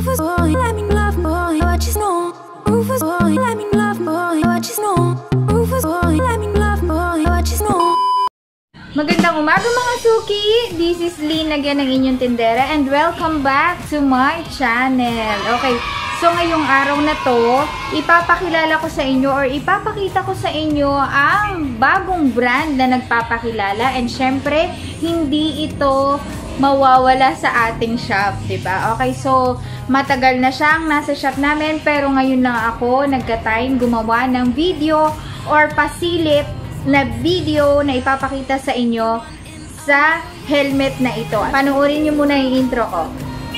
Rufus boy, let me love boy, what you know. Rufus boy, let me love boy, what you know. Rufus boy, let me love boy, what you know. Magandang umaga mga suki! This is Lynn again, ang inyong tindera, and welcome back to my channel. Okay, so ngayong araw na to, ipapakilala ko sa inyo or ipapakita ko sa inyo ang bagong brand na nagpapakilala, and syempre, hindi ito mawawala sa ating shop, diba? Okay, so matagal na siyang nasa shop namin, pero ngayon lang ako nagka-time gumawa ng video or pasilip na video na ipapakita sa inyo sa helmet na ito. Panoorin nyo muna yung intro ko.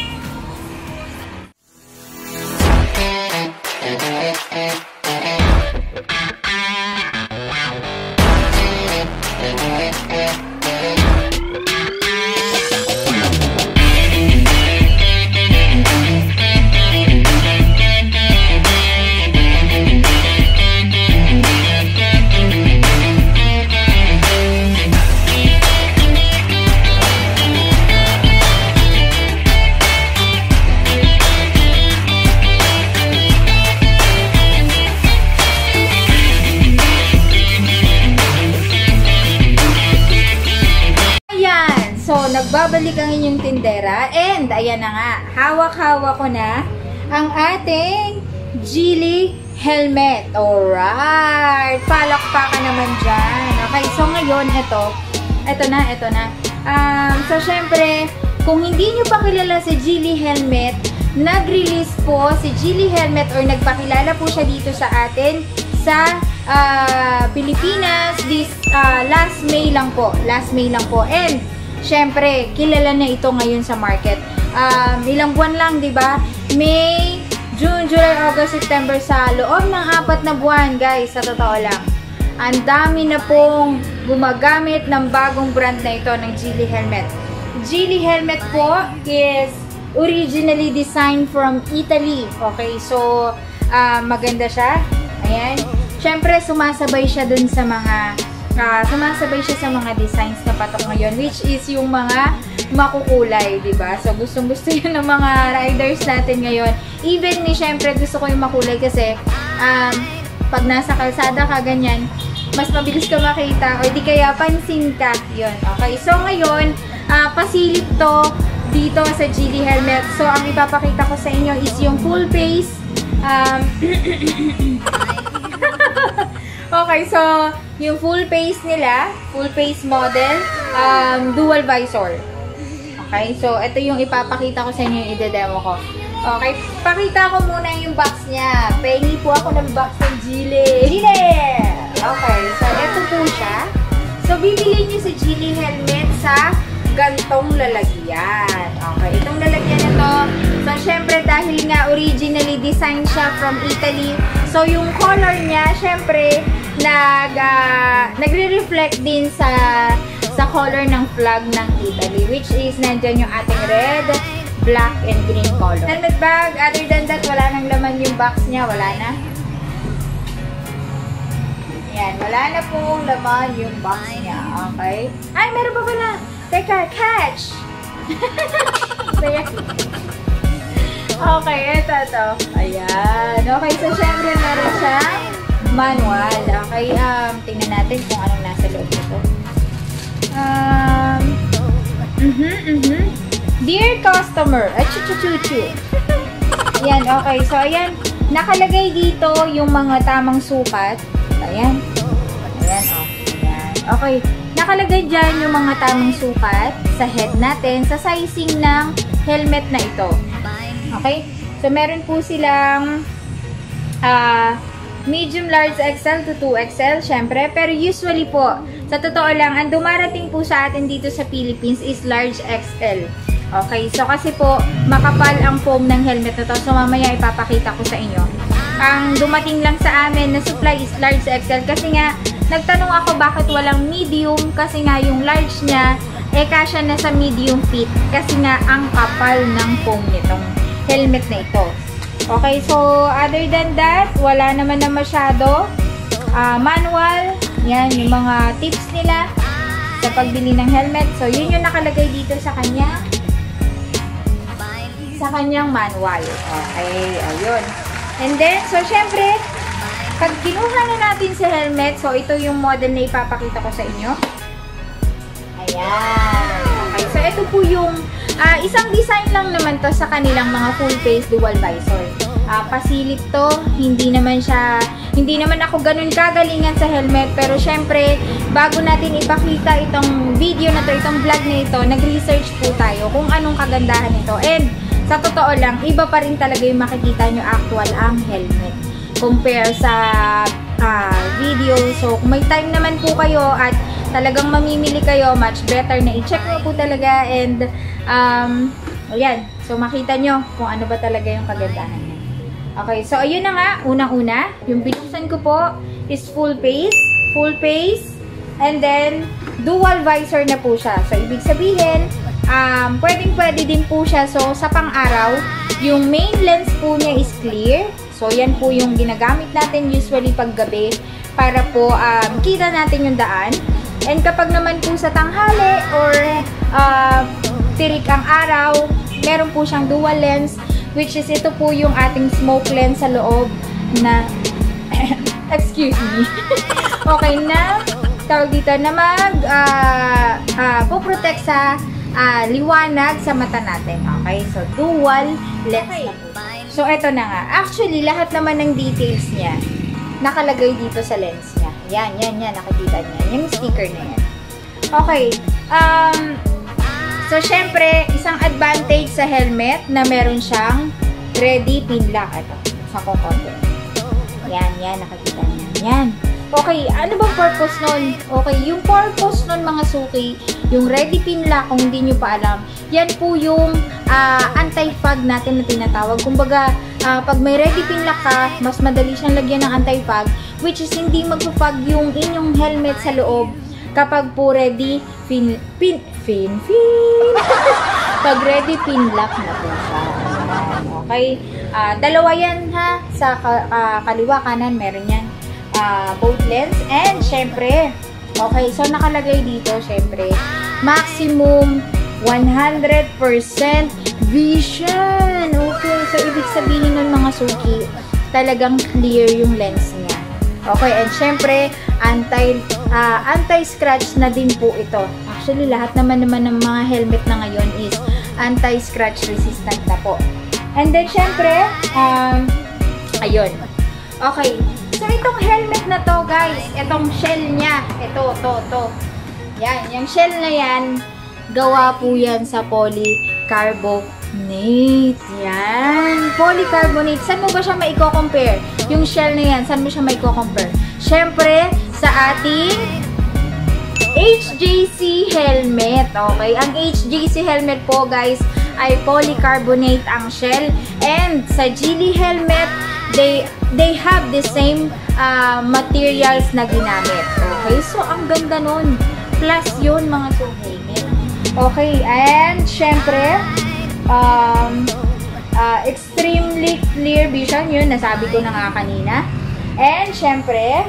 Nagbabalik ang inyong tindera, and ayan na nga, hawak-hawak ko na ang ating Geely helmet. Alright, palakpakan naman dyan. Okay, so ngayon ito na. So syempre, kung hindi nyo pa kilala si Geely helmet, nag-release po si Geely helmet or nagpakilala po siya dito sa atin sa Pilipinas this last May lang po, and syempre, kilala na ito ngayon sa market. Ilang buwan lang, di ba? May, June, July, August, September, sa loob ng 4 na buwan, guys, sa totoo lang. Ang dami na pong gumagamit ng bagong brand na ito ng Geely helmet. Geely helmet po is originally designed from Italy. Okay, so maganda siya. Ayan. Syempre, sumasabay siya dun sa mga designs na patok ngayon, which is yung mga makukulay, diba? So, gustong-gusto yun ng mga riders natin ngayon. Even me, syempre, gusto ko yung makulay kasi pag nasa kalsada ka, ganyan, mas mabilis ka makita o di kaya pansin ka. Yun, okay? So, ngayon, pasilip to dito sa Geely helmet. So, ang ipapakita ko sa inyo is yung full face. Okay, so, yung full face nila, full face model, dual visor. Okay, so, ito yung ipapakita ko sa inyo, yung ide-demo ko. Okay, pakita ko muna yung box niya. Pengi po ako ng box ng Geely. Okay, so, ito po siya. So, bibili nyo si Geely helmet sa gantong lalagyan. Okay, itong lalagyan na to, so, syempre, dahil nga originally designed siya from Italy, so, yung color niya, syempre, nagre-reflect din sa color ng flag ng Italy, which is nandyan yung ating red, black, and green color. Helmet bag, other than that, wala nang laman yung box niya, wala na. Yan, wala na pong laman yung box niya, okay? Ay, meron pa pala! Teka, catch! Okay, ito. Ayan. Okay, so syempre meron siyang manual. Okay, tingnan natin kung anong nasa loob nito. Dear customer, Ayan, okay. So, ayan, nakalagay dito yung mga tamang sukat. Ayan. Ayan, oh. Ayan. Okay. Nakalagay dyan yung mga tamang sukat sa head natin, sa sizing ng helmet na ito. Okay? So, meron po silang medium, large XL to 2XL, syempre. Pero usually po, sa totoo lang, ang dumarating po sa atin dito sa Philippines is large XL. Okay? So, kasi po, makapal ang foam ng helmet na to. So, mamaya ipapakita ko sa inyo. Ang dumating lang sa amin na supply is large XL kasi nga, nagtanong ako bakit walang medium kasi nga yung large niya, kasya na sa medium fit kasi nga ang kapal ng foam nitong helmet na ito. Okay, so other than that, wala naman na masyado. Manual, yan, yung mga tips nila sa pagbili ng helmet. So, yun yung nakalagay dito sa kanya. sa kanyang manual. Okay, ayun. And then, so syempre, pag kinuha na natin sa helmet, so ito yung model na ipapakita ko sa inyo. Ayan. Okay, so ito po yung isang design lang naman to sa kanilang mga full face dual visor. Pasilip to, hindi naman ako ganun kagalingan sa helmet, pero syempre, bago natin ipakita itong video na to, itong vlog na ito, nag-research po tayo kung anong kagandahan nito. And sa totoo lang, iba pa rin talaga yung makikita nyo actual ang helmet compare sa video. So, kung may time naman po kayo at talagang mamimili kayo, much better na i-check nyo po talaga. And, ayan. So, makita nyo kung ano ba talaga yung kagandahan niya. Okay, so ayun na nga. Unang-una, yung binuksan ko po is full face, and then, dual visor na po siya. So, ibig sabihin, pwedeng-pwede din po siya. So, sa pang-araw, yung main lens po niya is clear. So, yan po yung ginagamit natin usually paggabi para po kita natin yung daan. And kapag naman po sa tanghali or tirik ang araw, meron po siyang dual lens, which is ito po yung ating smoke lens sa loob na excuse me. Okay na. Tawag dito na po-protect sa liwanag sa mata natin. Okay? So, dual lens na po. So, eto na nga. Actually, lahat naman ng details niya nakalagay dito sa lens niya. Yan. Nakikita niya. Yung sticker na yan. Okay. So, syempre, isang advantage sa helmet na meron siyang ready pin lock. Ito. Sa kokote. Yan. Nakikita niya. Yan. Okay, ano bang purpose nun? Okay, yung purpose nun mga suki, yung ready pin lock, kung hindi nyo pa alam, yan po yung anti-fog natin na tinatawag. Kumbaga, pag may ready pin lock ka, mas madali siyang lagyan ng anti-fog, which is hindi magpo-fog yung inyong helmet sa loob kapag po ready pag ready pin lock na po siya. Okay, dalawa yan ha, sa kaliwa kanan meron yan. Both lens, and syempre, okay, so nakalagay dito, syempre, maximum 100% vision. Okay, so ibig sabihin nun mga suki, talagang clear yung lens niya. Okay, and syempre, anti-scratch na din po ito. Actually, lahat naman ng mga helmet na ngayon is anti-scratch resistant na po. And then, syempre, ayun. Okay. So, itong helmet na to, guys, itong shell niya, ito. Yan, yung shell na yan, gawa po yan sa polycarbonate. Yan, polycarbonate. Saan mo ba siya maiko-compare? Yung shell na yan, saan mo siya maiko-compare? Siyempre, sa ating HJC helmet. Okay, ang HJC helmet po, guys, ay polycarbonate ang shell. And sa Geely helmet, they have the same materials na ginamit. Okay? So, ang ganda nun. Plus yun, mga helmet. Okay. And, syempre, extremely clear vision. Yun, nasabi ko na nga kanina. And, syempre,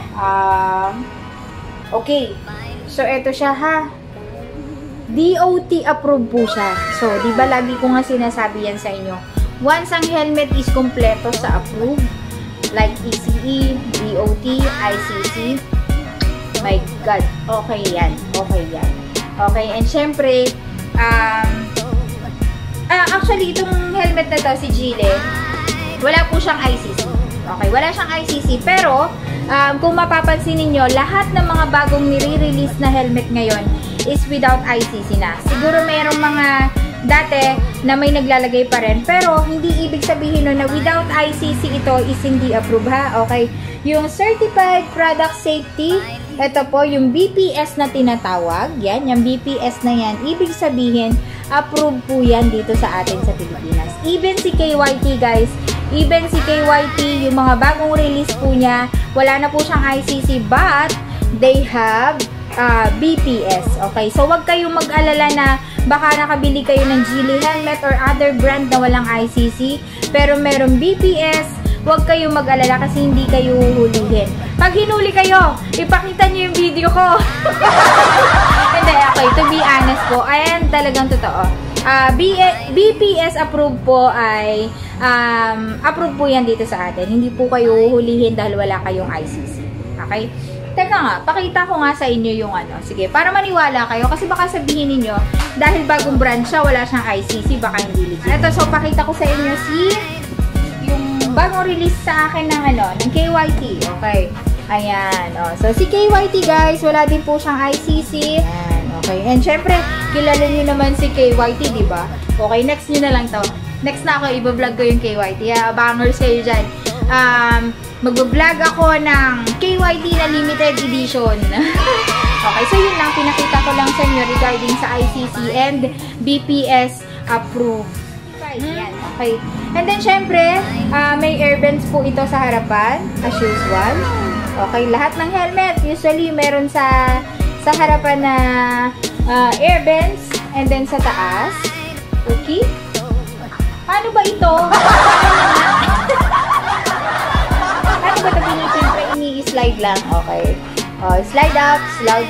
okay. So, eto siya, ha. DOT approved po siya. So, di ba lagi ko nga sinasabi yan sa inyo. Once ang helmet is kompleto sa approved, like ECE, DOT, ICC, my God, okay yan. Okay, and syempre, actually, itong helmet na to, si Geely, wala po siyang ICC. Okay, wala siyang ICC, pero, kung mapapansin ninyo, lahat ng mga bagong nire-release na helmet ngayon is without ICC na. Siguro mayroong mga dati na may naglalagay pa rin, pero hindi ibig sabihin na without ICC ito is hindi approved, ha. Okay, yung Certified Product Safety, ito po yung BPS na tinatawag, yan, yung BPS na yan, ibig sabihin approved po yan dito sa atin sa Pilipinas. Even si KYT, guys, yung mga bagong release po niya, wala na po siyang ICC, but they have BPS. Okay, so wag kayong mag-alala na baka nakabili kayo ng Geely helmet or other brand na walang ICC, pero merong BPS. Wag kayong mag-alala kasi hindi kayo huhulihin. Pag hinuli kayo, ipakita nyo yung video ko. Hindi, okay, to be honest po, ayan, talagang totoo. BPS approved po ay approved po yan dito sa atin. Hindi po kayo hulihin dahil wala kayong ICC. Okay? Teka nga, pakita ko nga sa inyo yung ano. Sige, para maniwala kayo. Kasi baka sabihin niyo dahil bagong brand siya, wala siyang ICC, baka hindi legit. Ito, so pakita ko sa inyo yung bagong release sa akin ng ano, ng KYT. Okay. Ayan. Oh. So, si KYT guys, wala din po siyang ICC. Ayan. Okay. And syempre, kilala niyo naman si KYT, di ba? Okay, next niyo na lang to. Next na ako, i-vlog ko yung KYT. Bangers kayo dyan. Mag-vlog ako ng KYT na limited edition. Okay, so yun lang. Pinakita ko lang sa inyo regarding sa ICC and BPS approved. Yan, okay. And then, syempre, may airbands po ito sa harapan, as usual. Okay, lahat ng helmet, usually, meron sa harapan na airbands, and then sa taas. Okay? Paano ba ito? Paano ba ito? Siyempre, ini-slide lang. Okay. Slide up, slide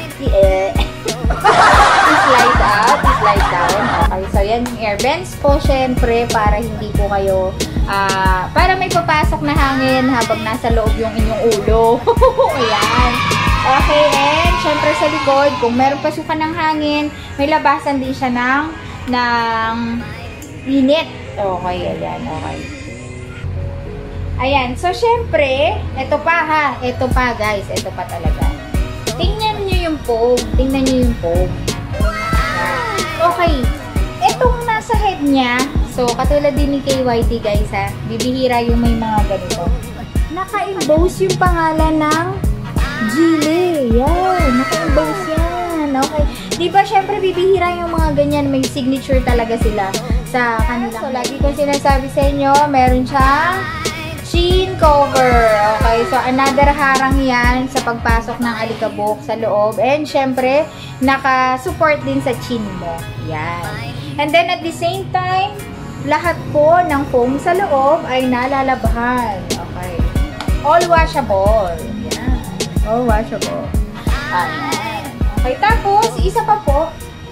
up, slide down. Okay, so yan yung airbands po, syempre, para hindi po kayo, para may papasok na hangin habang nasa loob yung inyong ulo. Ayan. Okay, and syempre sa likod, kung meron pasukan ng hangin, may labasan din siya ng init. Okay, ayan, okay. Ayan, so syempre, ito pa guys, ito pa talaga. Tingnan nyo yung foam. Tingnan nyo yung foam. Okay. Itong nasa head niya, so katulad din ni KYT guys ha, bibihira yung may mga ganito. Naka-emboss yung pangalan ng Geely. Yan. Naka-emboss yan. Okay. Diba syempre bibihira yung mga ganyan, may signature talaga sila sa kanila. So lagi ko sinasabi sa inyo, meron siyang chin cover. Okay, so another harang yan sa pagpasok ng alikabok sa loob. And syempre, naka-support din sa chin mo. Yan. And then at the same time, lahat po ng foam sa loob ay nalalabhan. Okay. All washable. Yan. All washable. Ayan. Okay, tapos, isa pa po,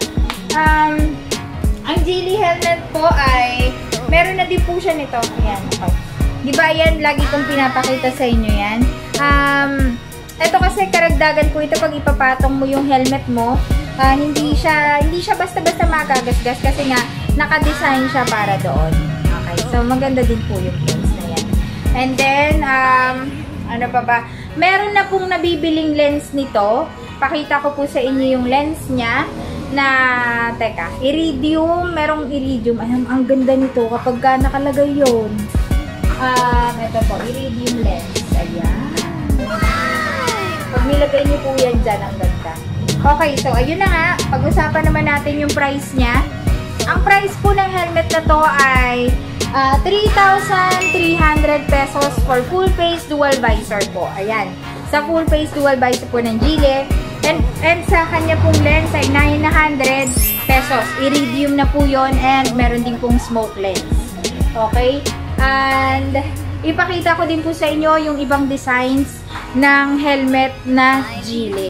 ang Geely helmet po ay, meron na din po siya nito. Ayan, okay. Diba yan, lagi kong pinapakita sa inyo yan. Ito kasi karagdagan po ito pag ipapatong mo yung helmet mo. Hindi siya basta-basta magagasgas kasi nga naka-design siya para doon. Okay, so maganda din po yung lens na yan. And then, ano pa ba? Meron na pong nabibiling lens nito. Pakita ko po sa inyo yung lens niya na, teka, iridium. Merong iridium. Ang ganda nito kapag ka nakalagay yun. Ito po, iridium lens. Ayan. Pag nilagay niyo po yan dyan, ang ganda. Okay, so ayun na nga. Pag-usapan naman natin yung price niya. Ang price po ng helmet na to ay 3,300 pesos for full face dual visor po. Ayan. Sa full face dual visor po ng Geely. And sa kanya pong lens ay 900 pesos. Iridium na po yon, and meron din pong smoke lens. Okay? And ipakita ko din po sa inyo yung ibang designs ng helmet na Geely.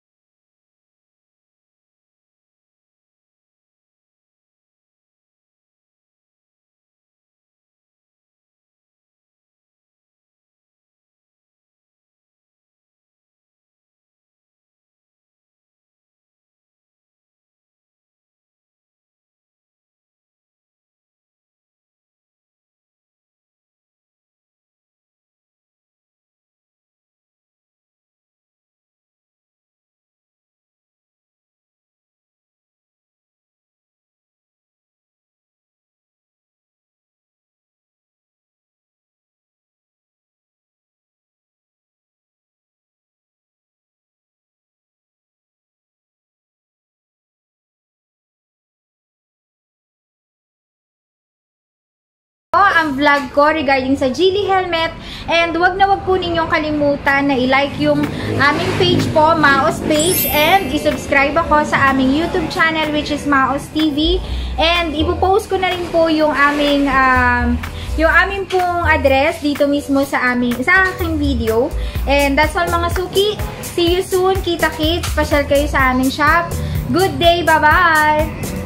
Ang vlog ko regarding sa Geely helmet, and wag na wag po ninyong kalimutan na i-like yung aming page po, Maos page, and i-subscribe ako sa aming YouTube channel which is Maos TV, and ipopost ko na rin po yung aming pong address dito mismo sa aking video. And that's all mga suki. See you soon, kita kits, pasyal kayo sa aming shop. Good day, bye bye.